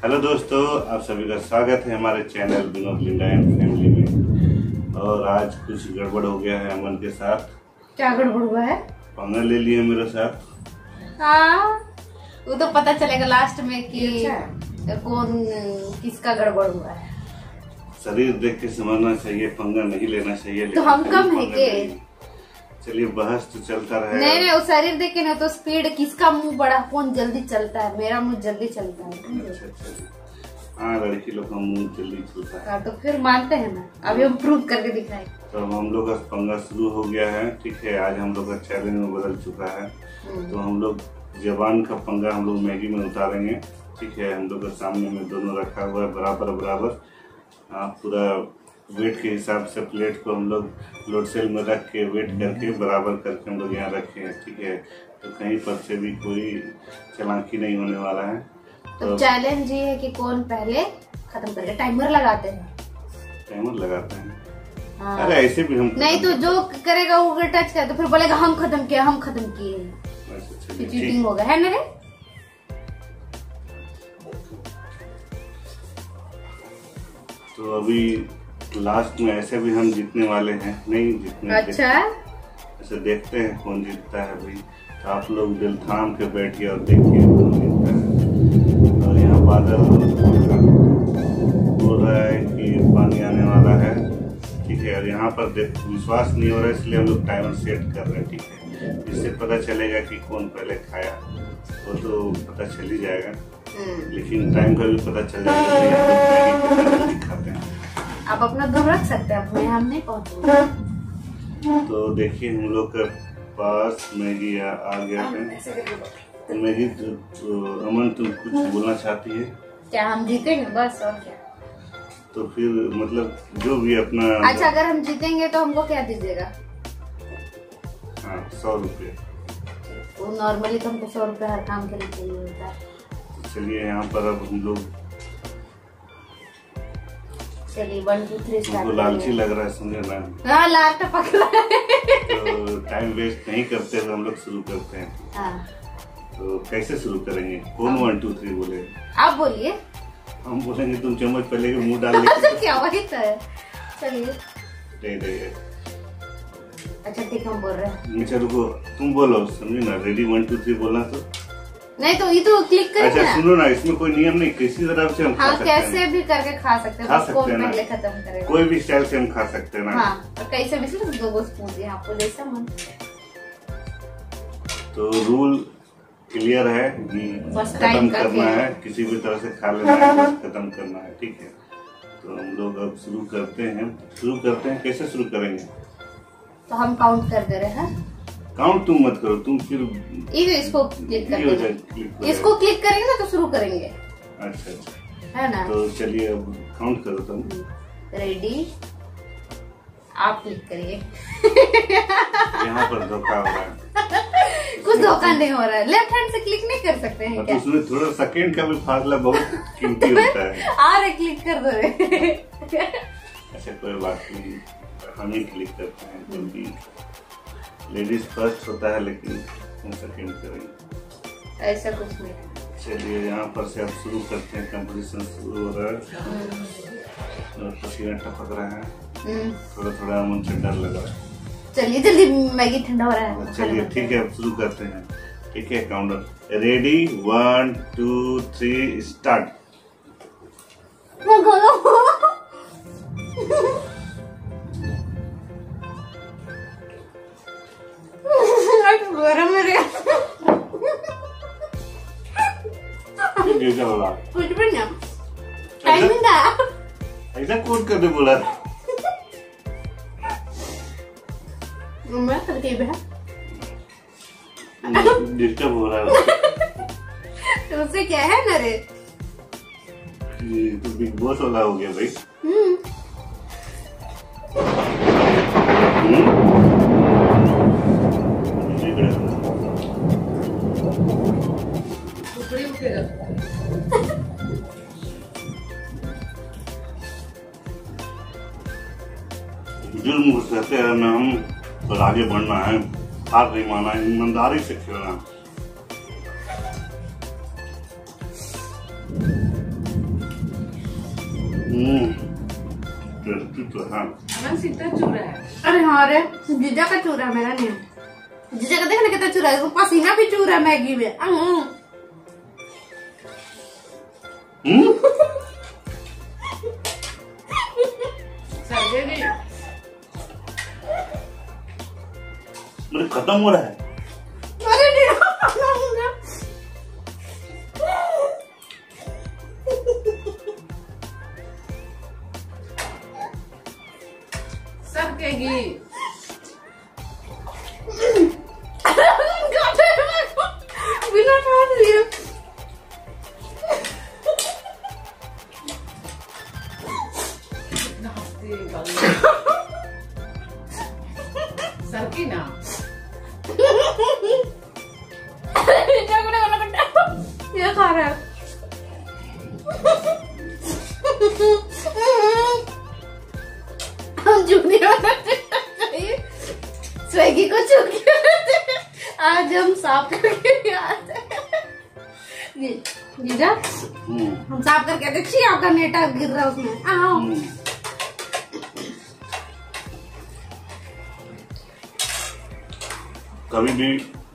Hello दोस्तों, आप सभी का स्वागत है हमारे channel Vinod Linda and family में। और आज कुछ गड़बड़ हो गया है अमन के साथ। क्या गड़बड़ हुआ है? पंगा ले लिए मेरे साथ। हाँ, वो तो पता चलेगा लास्ट में कि कौन किसका गड़बड़ हुआ है। शरीर देख के समझना चाहिए, पंगा नहीं लेना चाहिए। तो हम कम है के? चलिए, बहस तो चलता रहे। नहीं, वो शरीर देख के ना, तो स्पीड किसका मुंह बड़ा, कौन जल्दी चलता है। मेरा मुंह जल्दी चलता है। अच्छा। हाँ, लड़की लोग का मुंह जल्दी चलता है। तो फिर मानते हैं ना, अभी हम प्रूव करके दिखाए। तो हम लोग का पंगा शुरू हो गया है। ठीक है, आज हम लोग का चैलेंज में बदल चुका है। तो हम लोग जबान का पंगा हम लोग मैगी में उतारेंगे। ठीक है, हम लोग के सामने में दोनों रखा हुआ है बराबर। पूरा वेट के हिसाब से प्लेट को हम लोग लोड सेल में रख के वेट करके बराबर करके हम लोग यहाँ रखे हैं। ठीक है, तो कहीं पर से भी कोई चालाकी नहीं होने वाला है। तो चैलेंज ये है कि कौन पहले खत्म करेगा। टाइमर लगाते हैं। टाइमर लगाते हैं? हाँ। अरे ऐसे भी हम नहीं तो जो करेगा वो टच करे तो फिर बोलेगा हम खत्म किए। चीटिंग होगा, है ना रे? तो अभी लास्ट में ऐसे भी हम जीतने वाले हैं, नहीं जीतने। अच्छा, ऐसे देखते हैं कौन जीतता है भाई। तो आप लोग दिल थाम के बैठिए और देखिए कौन जीतता है। और यहाँ बादल बोल रहा है कि पानी आने वाला है। ठीक है, और यहाँ पर विश्वास नहीं हो रहा है, इसलिए हम लोग टाइमर सेट कर रहे हैं। ठीक है, इससे पता चलेगा कि कौन पहले खाया, वो तो पता चल ही जाएगा। लेकिन टाइम का भी पता चल जाएगा खाते हैं। आप अपना दम रख सकते हैं, अपने हम नहीं पहुँचेंगे। तो देखिए, हम लोग के पास मैगी आ गया है। तो मैगी, अमन तुम कुछ बोलना चाहती है क्या? हम जीतेंगे बस, और क्या। तो फिर मतलब जो भी अपना। अच्छा, अगर हम जीतेंगे तो हमको क्या दीजिएगा? हाँ, 100 रुपये। वो नॉर्मली तो हमको 100 रुपये हर काम के लिए चाहिए होता है। तो चलिए, यहाँ पर अब हम लोग, चलिए 1 2 3 स्टार्ट। लालची लग रहा है, समझे ना? हाँ, लाल टपक रहा है। तो टाइम वेस्ट नहीं करते हुए हम लोग शुरू करते हैं। हाँ। तो कैसे शुरू करेंगे? कौन 1 2 3 बोले? आप बोलिए। हम बोलेंगे, तुम चम्मच पहले के मुंह डाल लेंगे। क्या वही तो है। चलिए। नहीं। अच्छा ठीक, हम बोल रहे हैं। अच्छा रुको, तुम बोलो, समझी ना? रेडी 1 2 3 बोलना। तो नहीं तो ये तो क्लिक करेंगे। अच्छा सुनो ना, इसमें कोई नियम नहीं, किसी तरफ से हम खा सकते हैं। कैसे भी करके खा सकते हैं। कौन पहले खत्म करेगा, कोई भी स्टाइल से हम खा सकते हैं ना। हाँ, और कैसे भी सिर्फ 2 स्पून आपको जैसा मन। तो रूल क्लियर है कि खत्म करना है, किसी भी तरह से खा लेना है, बस खत्म करना है। ठीक है, तो हम लोग अब शुरू करते हैं। कैसे शुरू करेंगे? तो हम काउंट कर दे रहे हैं। काउंट तुम मत करो, तुम फिर इसको क्लिक करेंगे। इसको क्लिक करेंगे ना तो शुरू करेंगे। अच्छा है ना? तो चलिए अब काउंट करो तुम। रेडी, आप क्लिक करिए। यहाँ पर धोखा हो रहा है। कुछ धोखा नहीं हो रहा है। लेफ्ट हैंड से क्लिक नहीं कर सकते हैं क्या? उसमें थोड़ा सेकंड का भी फासला बहुत कीमती होता है। आ रहे, क्लिक कर दो रे। अच्छा कोई बात नहीं, हम ही क्लिक करते हैं क्योंकि लेडीज फर्स्ट होता है, लेकिन हम सेकंड करेंगे। ऐसा कुछ नहीं। चलिए, यहाँ पर से अब शुरू करते हैं। कंपटीशन शुरू हो रहा है, पसीना टपक रहा है, थोड़ा मन से डर लगा। चलिए जल्दी, मैगी ठंडा हो रहा है। चलिए ठीक है, अब शुरू करते हैं। ठीक है, काउंटर रेडी 1 2 3 स्टार्ट। कुछ भी ना, टाइमिंग था। ऐसा कोड कर दे बोला। मैं करके भी है। डिस्टर्ब हो रहा है। तो उससे क्या है ना रे? ये तो बिग बॉस वाला हो गया भाई। जुर्म कहते हैं ना, हम पर आगे बढ़ना है, हार नहीं माना है, ईमानदारी से खेलना। टेस्टी तो हाँ। सीधा चूरा है। अरे हाँ रे, जीजा का चूरा है, मेरा नहीं। जीजा का देखना कितना चूरा है, पसीना भी चूरा है मैगी में। मेरे खत्म हो रहा है। अरे सरकेगी। बिना खाद लिए सरकी ना ये खा रहा है। हम स्विगी को चुकी आज हम साफ करके आते जीजा, हम साफ करके आते। छी आपका नेटा गिर रहा है उसमें। आओ कभी भी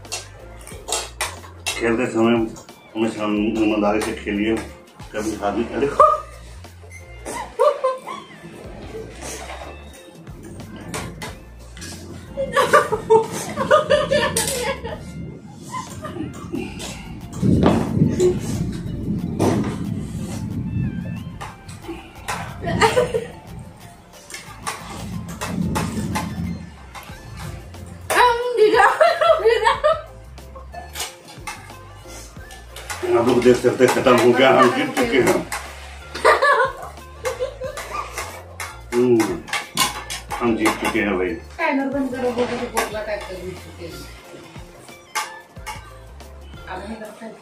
खेलते समय हमेशा ईमानदारी से खेलिए। कभी आदमी अरे आप लोग देख सकते खत्म हो गया, हम जीत चुके हैं। हम जीत चुके हैं भाई। टाइमर बंद करो, वो बोतला टाइप कर दी चुके हैं। अब नहीं करता है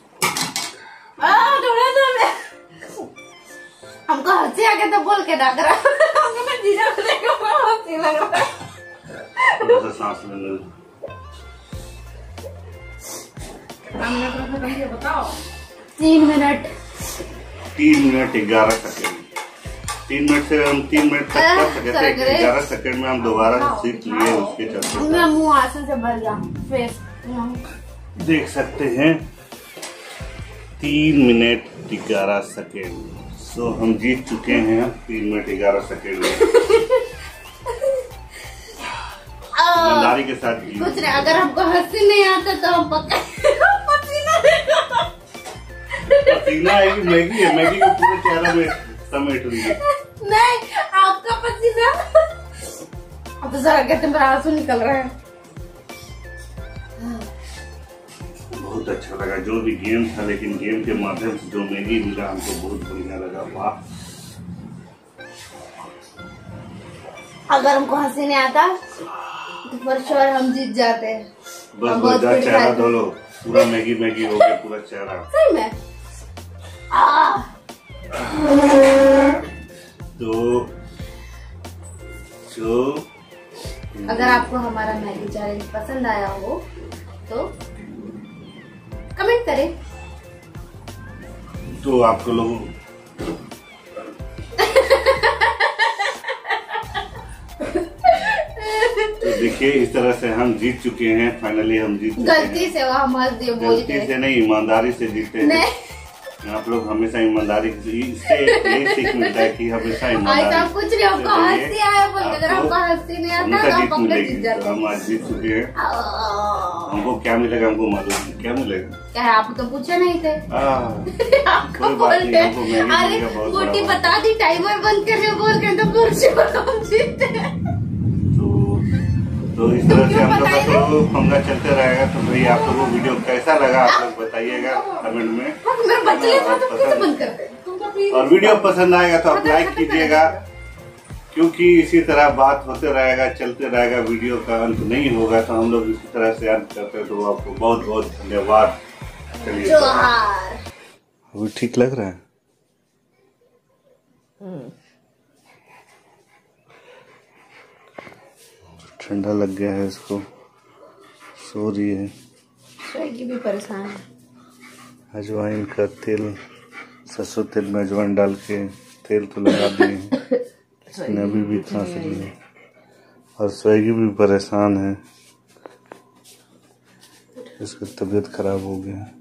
हमको हंसी आके तो बोल के डाक रहा। हमको मैं जीजा को देख के हंसी लग रहा है। थोड़ा सा सांस लेने। बताओ 3 मिनट 3 मिनट 11 सेकंड। 3 मिनट से हम 3 मिनट तक कर सके थे। 11 सेकंड में हम दोबारा सीख लिए उसके चलते। मेरा मुंह आंसू से भर गया। फेस देख सकते हैं 3 मिनट 11 सेकंड। सो हम जीत चुके हैं 3 मिनट 11 सेकंड में। ईमानदारी के साथ जीत। कुछ नहीं, अगर हमको हंसी नहीं आता तो हम पक्का पसीना आएगी। मैगी है, मैगी को पूरे चेहरा में समेट रही है। नहीं, आपका पसीना। अब तो जरा कहते मेरा आंसू निकल रहा है। बहुत अच्छा लगा जो भी गेम था, लेकिन गेम के माध्यम से जो मैगी मिला हमको बहुत बढ़िया लगा। वाह, अगर हमको हंसी नहीं आता तो फॉर श्योर हम जीत जाते हैं। बस चेहरा धो लो, पूरा मैगी मैगी हो गया पूरा चेहरा। सही में तो अगर आपको हमारा मैगी चैलेंज पसंद आया हो तो कमेंट करें। तो आपको लोग तो देखिए इस तरह से हम जीत चुके हैं। फाइनली हम जीत चुके हैं। गलती से वो हम गलती से नहीं, ईमानदारी से जीते हैं। आप लोग हमेशा ईमानदारी से, इससे ये सीख मिलता है कि हमेशा ईमानदारी। कुछ नहीं, हमको हंसी आया बोल के, अगर हमको हंसी नहीं आता तो हम पक्का जीत जाते। हम आज जीत चुके हैं। हमको क्या मिलेगा हमको मालूम है। क्या मिलेगा? क्या है, आप तो पूछे नहीं थे। आपको कोई बात नहीं, हमको मैगी अरे मिलेगा बहुत गोटी बड़ा। बता दी, टाइमर बंद करके बोल के तो हम जीते। तो इस तरह से हम लोग का तो पंगा चलते रहेगा। तो भाई आप लोगों को वीडियो कैसा लगा आप लोग बताइएगा कमेंट में। और वीडियो पसंद आएगा तो आप लाइक कीजिएगा, क्योंकि इसी तरह बात होते रहेगा, चलते रहेगा। वीडियो का अंत नहीं होगा तो हम लोग इसी तरह से अंत करते हैं। तो आपको बहुत बहुत धन्यवाद। चलिए, अभी ठीक लग रहा है। ठंडा लग गया है इसको, सो रही है। स्विगी भी परेशान है। अजवाइन का तेल, सरसों तेल में अजवाइन डाल के तेल तो लगा दिए हैं। लेकिन अभी भी खांस रही है और स्वेगी भी परेशान है, इसकी तबीयत खराब हो गया है।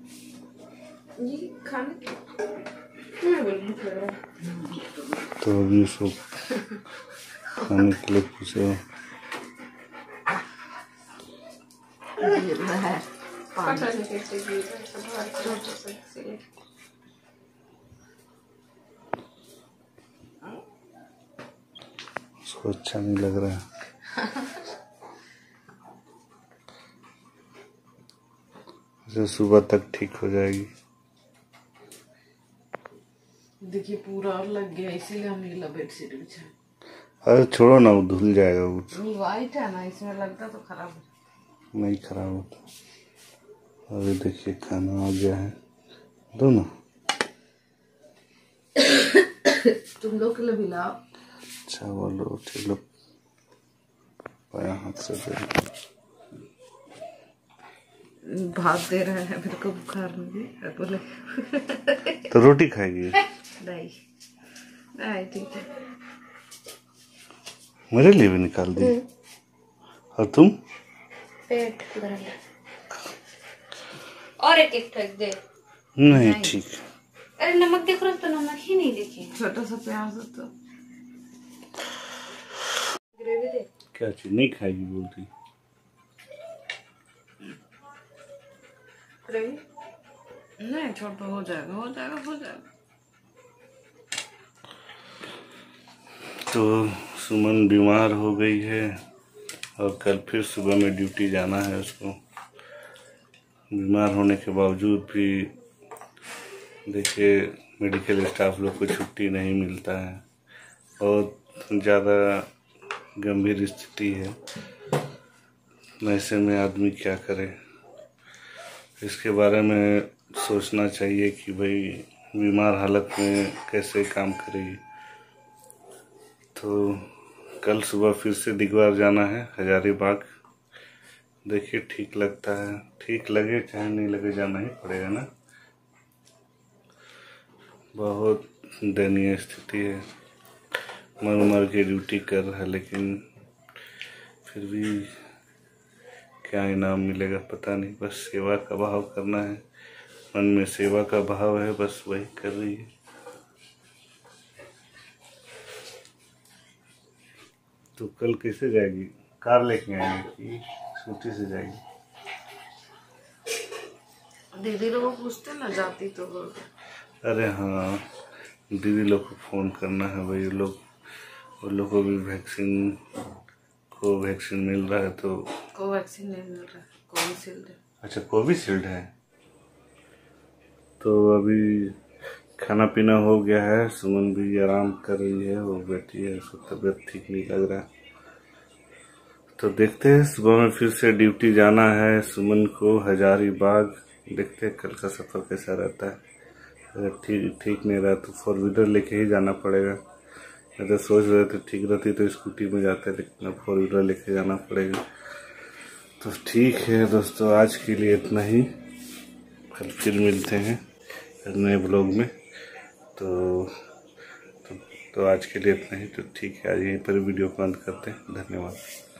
तो अभी उसको खाने के लिए पूछे उसको अच्छा नहीं लग रहा है। इसे सुबह तक ठीक हो जाएगी। देखिए पूरा और लग गया, इसीलिए हम नीला बेडशीट बिछाए। अरे छोड़ो ना, वो धुल जाएगा। वो वाइट है ना, इसमें लगता तो खराब है। नहीं खराब होता। अभी देखिए खाना आ गया है, दो ना। तुम लोग के लिए भी लाओ। चावल रोटी लो, पाया हाथ से दे। भात दे रहा है मेरे को, बुखार में भी बोले तो रोटी खाएगी? नहीं नहीं ठीक है। मेरे लिए भी निकाल दी। और तुम? पेट भर और एक ठग दे। नहीं ठीक। अरे नमक देख रहा तो नमक ही नहीं देखे। छोटा सा प्याज तो ग्रेवी दे। क्या चीज नहीं खाएगी बोलती? ग्रेवी नहीं, छोटा हो जाएगा हो जाएगा हो जाएगा। तो सुमन बीमार हो गई है और कल फिर सुबह में ड्यूटी जाना है उसको। बीमार होने के बावजूद भी देखिए मेडिकल स्टाफ लोग को छुट्टी नहीं मिलता है। बहुत ज़्यादा गंभीर स्थिति है, ऐसे में आदमी क्या करे। इसके बारे में सोचना चाहिए कि भाई बीमार हालत में कैसे काम करेगी। तो कल सुबह फिर से दिगवार जाना है, हजारीबाग। देखिए ठीक लगता है, ठीक लगे चाहे नहीं लगे जाना ही पड़ेगा ना। बहुत दयनीय स्थिति है, मर मर के ड्यूटी कर रहा है, लेकिन फिर भी क्या इनाम मिलेगा पता नहीं। बस सेवा का भाव करना है, मन में सेवा का भाव है, बस वही कर रही है। तो कल कैसे जाएगी? कार लेके आएंगे कि स्कूटी से जाएगी? दीदी लोग पूछते ना जाती तो बोल। अरे हाँ, दीदी लोग को फ़ोन करना है भाई। वो लोग को भी वैक्सीन मिल रहा है। तो कोवैक्सीन नहीं मिल रहा, कोविशील्ड है। अच्छा कोविशील्ड है। तो अभी खाना पीना हो गया है, सुमन भी आराम कर रही है, वो बैठी है, उसको तबीयत ठीक नहीं लग रहा। तो देखते हैं, सुबह में फिर से ड्यूटी जाना है सुमन को हजारीबाग। देखते हैं कल का सफ़र कैसा रहता है। अगर ठीक नहीं रहा तो 4 व्हीलर लेके ही जाना पड़ेगा। मैं तो सोच रहे थे ठीक रहती तो स्कूटी में जाते, लेकिन अब 4 व्हीलर लेके जाना पड़ेगा। तो ठीक है दोस्तों, आज के लिए इतना ही। कल फिर मिलते हैं नए ब्लॉग में। तो आज के लिए इतना ही। तो ठीक है, आज यहीं पर वीडियो बंद करते हैं। धन्यवाद।